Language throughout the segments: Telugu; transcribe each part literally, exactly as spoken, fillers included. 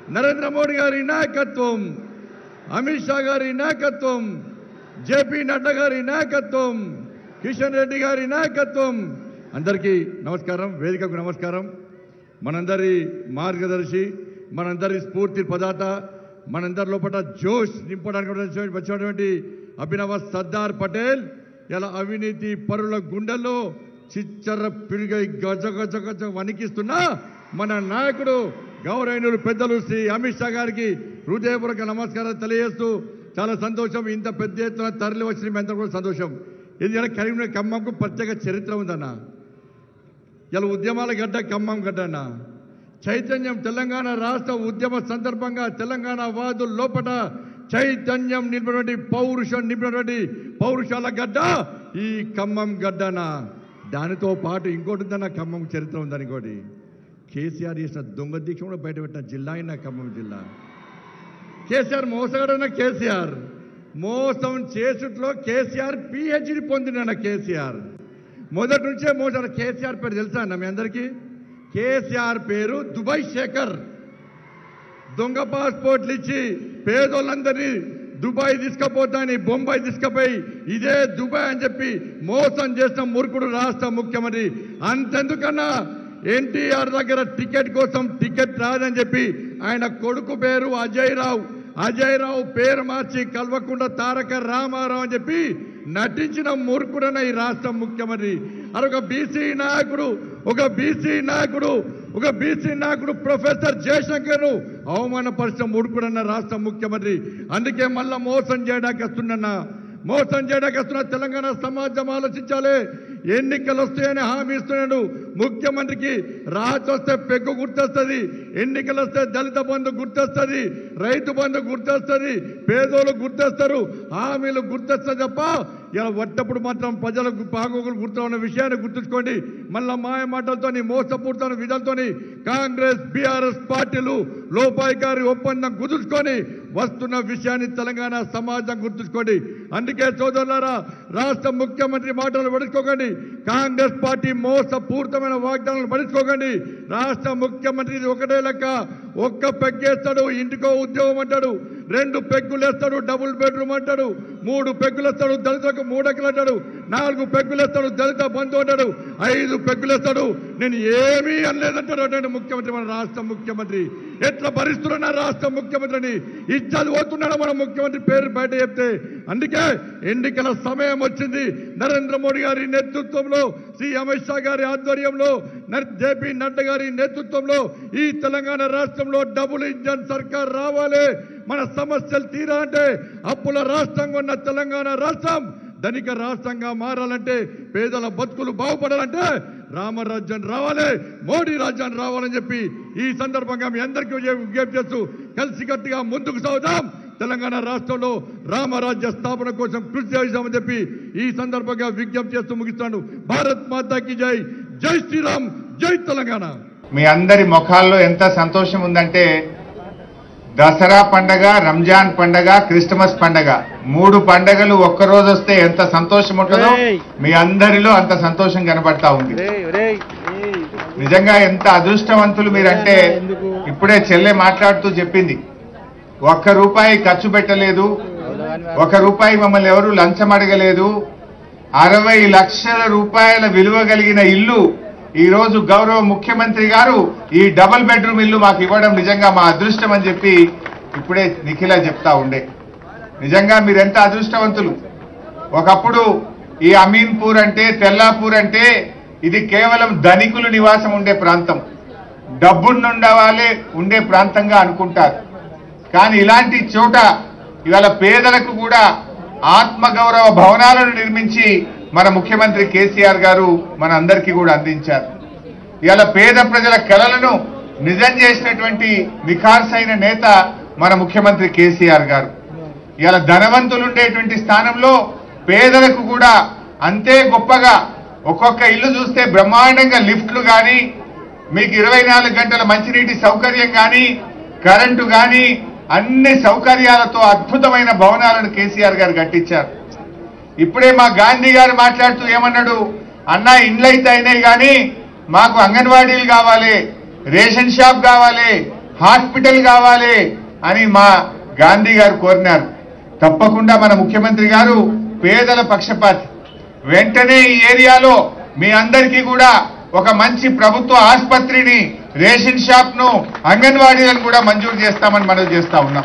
నరేంద్ర మోడీ గారి నాయకత్వం, అమిత్ షా గారి నాయకత్వం, జేపీ నడ్డా గారి నాయకత్వం, కిషన్ రెడ్డి గారి నాయకత్వం, అందరికీ నమస్కారం, వేదికకు నమస్కారం. మనందరి మార్గదర్శి, మనందరి స్ఫూర్తి ప్రదాత, మనందరి లోపల జోష్ నింపడానికి వచ్చినటువంటి అభినవ సర్దార్ పటేల్ ఇలా అవినీతి పరుల గుండెల్లో చిచ్చర పిరుగై గజ గజ గజ వణికిస్తున్న మన నాయకుడు గౌరవనీయులు పెద్దలు శ్రీ అమిత్ షా గారికి హృదయపూర్వక నమస్కారాలు తెలియజేస్తూ చాలా సంతోషం. ఇంత పెద్ద ఎత్తున తరలి వచ్చిన మీ అందరూ కూడా సంతోషం. ఎందుకంటే కరీంనగర్ ఖమ్మంకు ప్రత్యేక చరిత్ర ఉందన్న. ఇలా ఉద్యమాల గడ్డ ఖమ్మం గడ్డ అన్న. చైతన్యం తెలంగాణ రాష్ట్ర ఉద్యమ సందర్భంగా తెలంగాణ వాదుల లోపల చైతన్యం నింపినటువంటి పౌరుషం నింపినటువంటి పౌరుషాల గడ్డ ఈ ఖమ్మం గడ్డన. దానితో పాటు ఇంకోటి ఉందన్న, ఖమ్మం చరిత్ర ఉందని. ఇంకోటి కేసీఆర్ చేసిన దొంగ దీక్ష కూడా బయటపెట్టిన జిల్లా అయినా ఖమ్మం జిల్లా. కేసీఆర్ మోసగాడన్న. కేసీఆర్ మోసం చేసుట్లో కేసీఆర్ పిహెచ్డి పొందిన కేసీఆర్ మొదటి నుంచే మోసం. కేసీఆర్ పేరు తెలుసా అన్న మీ అందరికీ? కేసీఆర్ పేరు దుబాయ్ శేఖర్. దొంగ పాస్పోర్ట్లు ఇచ్చి పేదోళ్ళందరినీ దుబాయ్ తీసుకుపోతాని బొంబాయి తీసుకుపోయి ఇదే దుబాయ్ అని చెప్పి మోసం చేసిన మూర్ఖుడు రాష్ట్ర ముఖ్యమంత్రి. అంతెందుకన్నా ఎన్టీఆర్ దగ్గర టికెట్ కోసం టికెట్ రాదని చెప్పి ఆయన కొడుకు పేరు అజయ్ రావు, అజయ్ రావు పేరు మార్చి కల్వకుంట్ల తారక రామారావు అని చెప్పి నటించిన మూర్ఖుడన్న ఈ రాష్ట్ర ముఖ్యమంత్రి. అది ఒక బీసీ నాయకుడు, ఒక బీసీ నాయకుడు, ఒక బీసీ నాయకుడు ప్రొఫెసర్ జయశంకర్ అవమానపరిచిన మూర్ఖుడన్న రాష్ట్ర ముఖ్యమంత్రి. అందుకే మళ్ళా మోసం చేయడానికి వస్తున్నా మోసం చేయడానికి వస్తున్న తెలంగాణ సమాజం ఆలోచించాలి. ఎన్నికలు వస్తాయని హామీ ఇస్తున్నాడు ముఖ్యమంత్రికి. రాజు వస్తే పెగ్గు గుర్తొస్తుంది, ఎన్నికలు వస్తే దళిత బంధు గుర్తొస్తుంది, రైతు బంధు గుర్తొస్తుంది, పేదోళ్ళు గుర్తొస్తారు, హామీలు గుర్తొస్తుంది తప్ప ఇలా వట్టప్పుడు మాత్రం ప్రజలకు బాగోగులు గుర్తు ఉన్న విషయాన్ని గుర్తుంచుకోండి. మళ్ళా మాయ మాటలతో మోసపూర్తన విధాలతో కాంగ్రెస్ బీఆర్ఎస్ పార్టీలు లోపాయికారి ఒప్పందం కుదుర్చుకొని వస్తున్న విషయాన్ని తెలంగాణ సమాజం గుర్తుంచుకోండి. అందుకే సోదరులారా, రాష్ట్ర ముఖ్యమంత్రి మాటలు పడుచుకోకండి, కాంగ్రెస్ పార్టీ మోసపూరితమైన వాగ్దానాలు పడుచుకోకండి. రాష్ట్ర ముఖ్యమంత్రి ఒకటే లెక్క, ఒక్క పెగ్గేస్తాడు ఇంటికో ఉద్యోగం అంటాడు, రెండు పెగ్గులు వేస్తాడు డబుల్ బెడ్రూమ్ అంటాడు, మూడు పెగ్గులు వేస్తాడు దళితులకు మూడెక్కలు అంటాడు, నాలుగు పెగ్గులు వేస్తాడు దళిత బంధు అంటాడు, ఐదు పెగ్గులు వేస్తాడు నేను ఏమీ అనలేదంటాడు అటువంటి ముఖ్యమంత్రి మన రాష్ట్ర ముఖ్యమంత్రి. ఎట్లా భరిస్తున్నా రాష్ట్ర ముఖ్యమంత్రిని ఇచ్చాది పోతున్నాడు మన ముఖ్యమంత్రి పేరు బయట చెప్తే. అందుకే ఎన్నికల సమయం వచ్చింది. నరేంద్ర మోడీ గారి నేతృత్వంలో, శ్రీ అమిత్ షా గారి ఆధ్వర్యంలో, జేపీ నడ్డా గారి నేతృత్వంలో ఈ తెలంగాణ రాష్ట్రంలో డబుల్ ఇంజన్ సర్కార్ రావాలి. మన సమస్యలు తీరాలంటే, అప్పుల రాష్ట్రంగా ఉన్న తెలంగాణ రాష్ట్రం ధనిక రాష్ట్రంగా మారాలంటే, పేదల బతుకులు బాగుపడాలంటే రామరాజ్యం రావాలి, మోడీ రాజ్యం రావాలని చెప్పి ఈ సందర్భంగా మీ అందరికీ విజ్ఞప్తి చేస్తూ కలిసికట్టుగా ముందుకు సాగుదాం. తెలంగాణ రాష్ట్రంలో రామరాజ్య స్థాపన కోసం కృషి చేస్తామని చెప్పి ఈ సందర్భంగా విజ్ఞప్తి చేస్తూ ముగిస్తాను. భారత్ మాతాకి జై, జై శ్రీరామ్, జై తెలంగాణ. మీ అందరి ముఖాల్లో ఎంత సంతోషం ఉందంటే, దసరా పండగ, రంజాన్ పండగ, క్రిస్టమస్ పండగ, మూడు పండగలు ఒక్కరోజు వస్తే ఎంత సంతోషం ఉంటుందో మీ అందరిలో అంత సంతోషం కనబడతా ఉంది. నిజంగా ఎంత అదృష్టవంతులు మీరంటే, ఇప్పుడే చెల్లె మాట్లాడుతూ చెప్పింది, ఒక్క రూపాయి ఖర్చు పెట్టలేదు, ఒక రూపాయి మమ్మల్ని ఎవరు లంచం అడగలేదు, అరవై లక్షల రూపాయల విలువ కలిగిన ఇల్లు ఈ రోజు గౌరవ ముఖ్యమంత్రి గారు ఈ డబుల్ బెడ్రూమ్ ఇల్లు మాకు ఇవ్వడం నిజంగా మా అదృష్టం అని చెప్పి ఇప్పుడే నిఖిల చెప్తా ఉండే. నిజంగా మీరెంత అదృష్టవంతులు. ఒకప్పుడు ఈ అమీన్పూర్ అంటే, తెల్లాపూర్ అంటే ఇది కేవలం ధనికులు నివాసం ఉండే ప్రాంతం, డబ్బున్నుండవాలే ఉండే ప్రాంతంగా అనుకుంటారు. కానీ ఇలాంటి చోట ఇవాళ పేదలకు కూడా ఆత్మగౌరవ భవనాలను నిర్మించి మన ముఖ్యమంత్రి కేసీఆర్ గారు మన అందరికీ కూడా అందించారు. ఇవాళ పేద ప్రజల కలలను నిజం చేసినటువంటి నిఖార్సైన నేత మన ముఖ్యమంత్రి కేసీఆర్ గారు. ఇవాళ ధనవంతులు ఉండేటువంటి స్థానంలో పేదలకు కూడా అంతే గొప్పగా ఒక్కొక్క ఇల్లు చూస్తే బ్రహ్మాండంగా లిఫ్ట్లు కానీ, మీకు ఇరవై నాలుగు గంటల మంచినీటి సౌకర్యం కానీ, కరెంటు కానీ, అన్ని సౌకర్యాలతో అద్భుతమైన భవనాలను కేసీఆర్ గారు కట్టించారు. ఇప్పుడే మా గాంధీ గారు మాట్లాడుతూ ఏమన్నాడు, అన్నా ఇండ్లైతే అయినాయి కానీ మాకు అంగన్వాడీలు కావాలి, రేషన్ షాప్ కావాలి, హాస్పిటల్ కావాలి అని మా గాంధీ గారు కోరినారు. తప్పకుండా మన ముఖ్యమంత్రి గారు పేదల పక్షపాతి. వెంటనే ఈ ఏరియాలో మీ అందరికీ కూడా ఒక మంచి ప్రభుత్వ ఆసుపత్రిని, రేషన్ షాప్ ను, అంగన్వాడీలను కూడా మంజూరు చేస్తామని మనవి చేస్తా ఉన్నాం.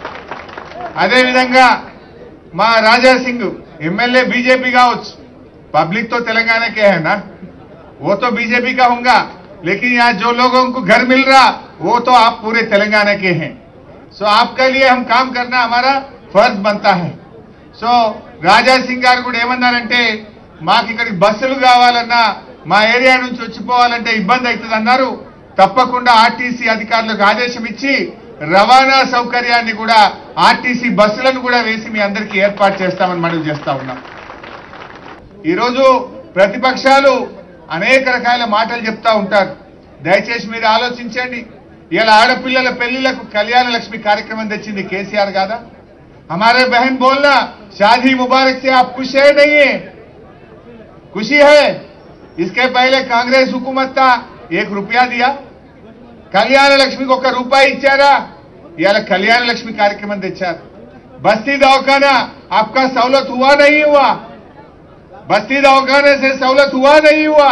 అదేవిధంగా మా రాజా సింగ్ ఎమ్మెల్యే बीजेपी కావచ్చు, पब्लिक तो तेलंगाना के है ना, वो तो बीजेपी का होगा, लेकिन यहाँ जो लोगों को घर मिल रहा वो तो आप पूरे तेलंगाना के हैं. सो आपके लिए हम काम करना हमारा फर्ज बनता है. సో రాజా సింగ్ గారు కూడా ఏమన్నారంటే, మాకు ఇక్కడికి బస్సులు కావాలన్నా, మా ఏరియా నుంచి వచ్చిపోవాలంటే ఇబ్బంది అవుతుంది అన్నారు. తప్పకుండా ఆర్టీసీ అధికారులకు ఆదేశం ఇచ్చి రవాణా సౌకర్యాన్ని కూడా, ఆర్టీసీ బస్సులను కూడా వేసి మీ అందరికీ ఏర్పాటు చేస్తామని మనవి చేస్తా ఉన్నాం. ఈరోజు ప్రతిపక్షాలు అనేక రకాల మాటలు చెప్తా ఉంటారు. దయచేసి మీరు ఆలోచించండి. ఇలా ఆడపిల్లల పెళ్లిలకు కళ్యాణ లక్ష్మి కార్యక్రమం తెచ్చింది కేసీఆర్ కాదా? हमारे बहन बोलना शादी मुबारक से आप खुश है नहीं है? खुशी है. इसके पहले कांग्रेस हुकूमत था, एक रुपया दिया. कल्याण लक्ष्मी को ఒక రూపాయి ఇచ్చారా? ఇలా कल्याण लक्ष्मी कार्यक्रम తెచ్చారు. बस्ती दवाखाना आपका सहूलत हुआ नहीं हुआ? बस्ती दवाखाने से सहूलत हुआ नहीं हुआ?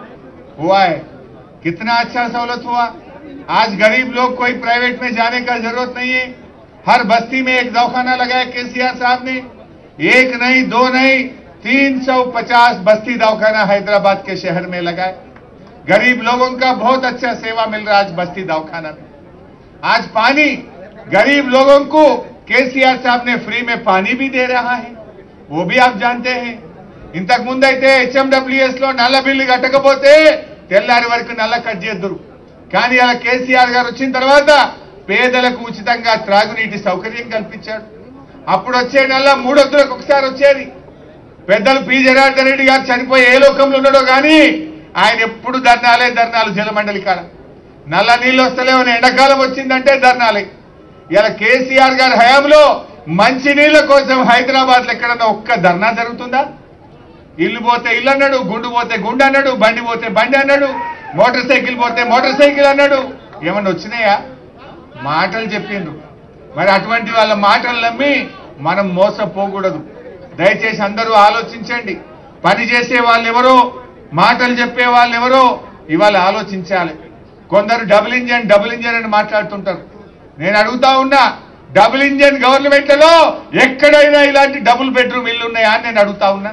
हुआ है. कितना अच्छा सहूलत हुआ. आज गरीब लोग कोई प्राइवेट में जाने का जरूरत नहीं है. हर बस्ती में एक दवाखाना लगाया केसीआर साहब ने. एक नहीं, दो नहीं, तीन सौ पचास बस्ती दवाखाना हैदराबाद के शहर में लगाए. गरीब लोगों का बहुत अच्छा सेवा मिल रहा है आज बस्ती दवाखाना में. आज पानी गरीब लोगों को केसीआर साहब ने फ्री में पानी भी दे रहा है, वो भी आप जानते हैं. ఇంతకు ముందు అయితే హెచ్ఎండబ్ల్యూఎస్ లో నల్ల బిల్లు కట్టకపోతే తెల్లారి వరకు నల్ల కట్ చేద్దురు. కానీ అలా కేసీఆర్ గారు వచ్చిన తర్వాత పేదలకు ఉచితంగా త్రాగునీటి సౌకర్యం కల్పించాడు. అప్పుడు వచ్చే నల్ల మూడొద్దులకు ఒకసారి వచ్చేది. పెద్దలు పి జనార్దన్ రెడ్డి గారు చనిపోయి ఏ లోకంలో ఉన్నాడో కానీ ఆయన ఎప్పుడు ధర్నాలే ధర్నాలు. జలమండలి కాడ నల్ల నీళ్ళు వస్తలేవని ఎండాకాలం వచ్చిందంటే ధర్నాలే. ఇలా కేసీఆర్ గారి హయాంలో మంచి నీళ్ల కోసం హైదరాబాద్ లో ఎక్కడన్నా ఒక్క ధర్నా జరుగుతుందా? ఇల్లు పోతే ఇల్లు అన్నాడు, గుండు పోతే గుండు అన్నాడు, బండి పోతే బండి అన్నాడు, మోటార్ సైకిల్ పోతే మోటార్ సైకిల్ అన్నాడు. ఏమన్నా వచ్చినాయా? మాటలు చెప్పిండ్రు. మరి అటువంటి వాళ్ళ మాటలు నమ్మి మనం మోసపోకూడదు. దయచేసి అందరూ ఆలోచించండి. పని చేసే వాళ్ళు ఎవరో, మాటలు చెప్పే వాళ్ళు ఎవరో ఇవాళ ఆలోచించాలి. కొందరు డబుల్ ఇంజన్ డబుల్ ఇంజన్ అని మాట్లాడుతుంటారు. నేను అడుగుతా ఉన్నా, డబుల్ ఇంజన్ గవర్నమెంట్లలో ఎక్కడైనా ఇలాంటి డబుల్ బెడ్రూమ్ ఇల్లు ఉన్నాయా అని నేను అడుగుతా ఉన్నా.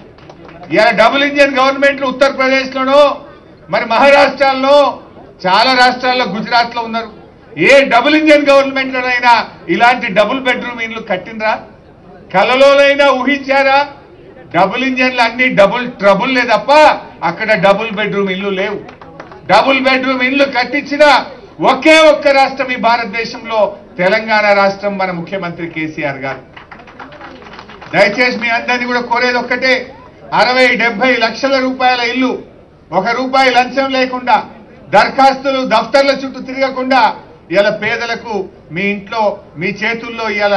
ఇలా డబుల్ ఇంజన్ గవర్నమెంట్లు ఉత్తరప్రదేశ్ లోనో, మరి మహారాష్ట్రలో, చాలా రాష్ట్రాల్లో, గుజరాత్ లో ఉన్నారు. ఏ డబుల్ ఇంజన్ గవర్నమెంట్ లోనైనా ఇలాంటి డబుల్ బెడ్రూమ్ ఇల్లు కట్టినరా? కలలోనైనా ఊహించారా? డబుల్ ఇంజన్లు అన్ని డబుల్ ట్రబుల్లే తప్ప అక్కడ డబుల్ బెడ్రూమ్ ఇల్లు లేవు. డబుల్ బెడ్రూమ్ ఇల్లు కట్టించిన ఒకే ఒక్క రాష్ట్రం ఈ భారతదేశంలో తెలంగాణ రాష్ట్రం, మన ముఖ్యమంత్రి కేసీఆర్ గారు. దయచేసి మీ అందరినీ కూడా కోరేది ఒక్కటే, అరవై డెబ్బై లక్షల రూపాయల ఇల్లు ఒక రూపాయి లంచం లేకుండా, దరఖాస్తులు దఫ్తర్ల చుట్టూ తిరగకుండా ఇలా పేదలకు మీ ఇంట్లో మీ చేతుల్లో ఇలా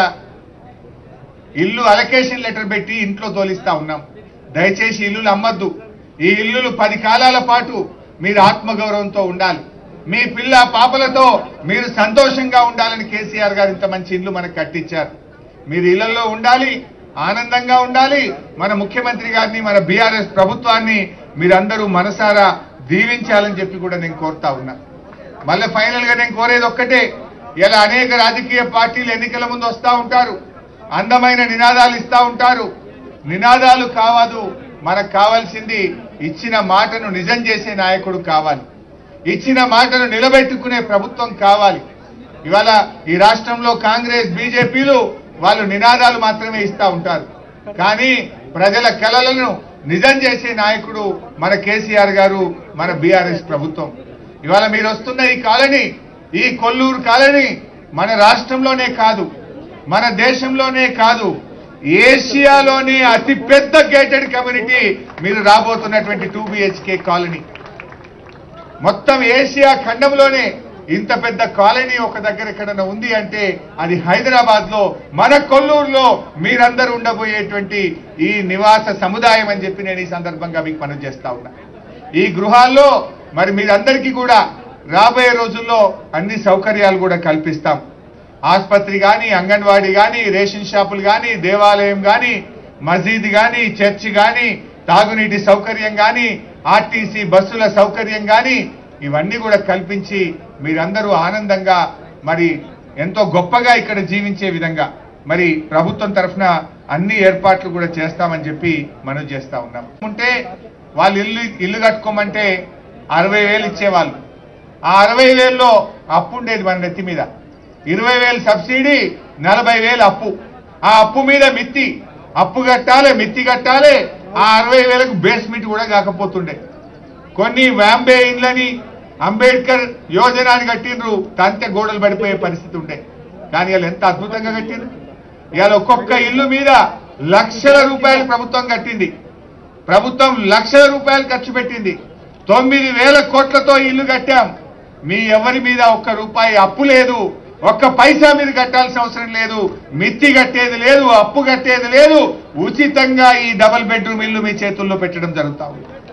ఇల్లు అలొకేషన్ లెటర్ పెట్టి ఇంట్లో తోలిస్తా ఉన్నాం. దయచేసి ఇల్లులు అమ్మద్దు. ఈ ఇల్లులు పది కాలాల పాటు మీరు ఆత్మగౌరవంతో ఉండాలి. మీ పిల్ల పాపలతో మీరు సంతోషంగా ఉండాలని కేసీఆర్ గారు ఇంత మంచి ఇల్లు మనకు కట్టించారు. మీరు ఇళ్లలో ఉండాలి, ఆనందంగా ఉండాలి. మన ముఖ్యమంత్రి గారిని, మన బీఆర్ఎస్ ప్రభుత్వాన్ని మీరందరూ మనసారా దీవించాలని చెప్పి కూడా నేను కోరుతా ఉన్నా. మళ్ళీ ఫైనల్ గా నేను కోరేది ఒక్కటే, ఇలా అనేక రాజకీయ పార్టీలు ఎన్నికల ముందు వస్తూ ఉంటారు, అందమైన నినాదాలు ఇస్తూ ఉంటారు. నినాదాలు కావదు, మనకు కావాల్సింది ఇచ్చిన మాటను నిజం చేసే నాయకుడు కావాలి. ఇచ్చిన మాటను నిలబెట్టుకునే ప్రభుత్వం కావాలి. ఇవాళ ఈ రాష్ట్రంలో కాంగ్రెస్ బీజేపీలు వాళ్ళు నినాదాలు మాత్రమే ఇస్తూ ఉంటారు, కానీ ప్రజల కలలను నిజం చేసే నాయకుడు మన కేసీఆర్ గారు, మన బీఆర్ఎస్ ప్రభుత్వం. ఇవాళ మీరు వస్తున్న ఈ కాలనీ, ఈ కొల్లూరు కాలనీ మన రాష్ట్రంలోనే కాదు, మన దేశంలోనే కాదు, ఏషియాలోనే అతిపెద్ద గేటెడ్ కమ్యూనిటీ మీరు రాబోతున్నటువంటి టూ బిహెచ్కే కాలనీ. మొత్తం ఏషియా ఖండంలోనే ఇంత పెద్ద కాలనీ ఒక దగ్గర ఎక్కడన్నా ఉంది అంటే అది హైదరాబాద్ లో, మన కొల్లూరులో మీరందరూ ఉండబోయేటువంటి ఈ నివాస సముదాయం అని చెప్పి నేను ఈ సందర్భంగా మీకు మనవి చేస్తా ఉన్నా. ఈ గృహాల్లో మరి మీరందరికీ కూడా రాబోయే రోజుల్లో అన్ని సౌకర్యాలు కూడా కల్పిస్తాం. ఆసుపత్రి కానీ, అంగన్వాడీ కానీ, రేషన్ షాపులు కానీ, దేవాలయం కానీ, మసీద్ కానీ, చర్చి కానీ, తాగునీటి సౌకర్యం కానీ, ఆర్టీసీ బస్సుల సౌకర్యం కానీ ఇవన్నీ కూడా కల్పించి మీరందరూ ఆనందంగా మరి ఎంతో గొప్పగా ఇక్కడ జీవించే విధంగా మరి ప్రభుత్వం తరఫున అన్ని ఏర్పాట్లు కూడా చేస్తామని చెప్పి మనం చేస్తా ఉన్నాం. ఉంటే వాళ్ళు ఇల్లు ఇల్లు కట్టుకోమంటే అరవై వేలు ఇచ్చేవాళ్ళు. ఆ అరవై వేల్లో అప్పు ఉండేది మన నెత్తి మీద. ఇరవై వేలు సబ్సిడీ, నలభై వేలు అప్పు. ఆ అప్పు మీద మిత్తి, అప్పు కట్టాలి, మిత్తి కట్టాలి. ఆ అరవై వేలకు బేస్మెంట్ కూడా కాకపోతుండే. కొన్ని వ్యాంబే ఇండ్లని అంబేద్కర్ యోజన అని కట్టిండ్రు, తంతె గోడలు పడిపోయే పరిస్థితి ఉండే. కానీ వాళ్ళు ఎంత అద్భుతంగా కట్టిండ్రు. ఇవాళ ఒక్కొక్క ఇల్లు మీద లక్షల రూపాయలు ప్రభుత్వం కట్టింది. ప్రభుత్వం లక్షల రూపాయలు ఖర్చు పెట్టింది. తొమ్మిది వేల కోట్లతో ఇల్లు కట్టాం. మీ ఎవరి మీద ఒక్క రూపాయి అప్పు లేదు, ఒక్క పైసా మీరు కట్టాల్సిన అవసరం లేదు, మిత్తి కట్టేది లేదు, అప్పు కట్టేది లేదు. ఉచితంగా ఈ డబుల్ బెడ్రూమ్ ఇల్లు మీ చేతుల్లో పెట్టడం జరుగుతా ఉంది.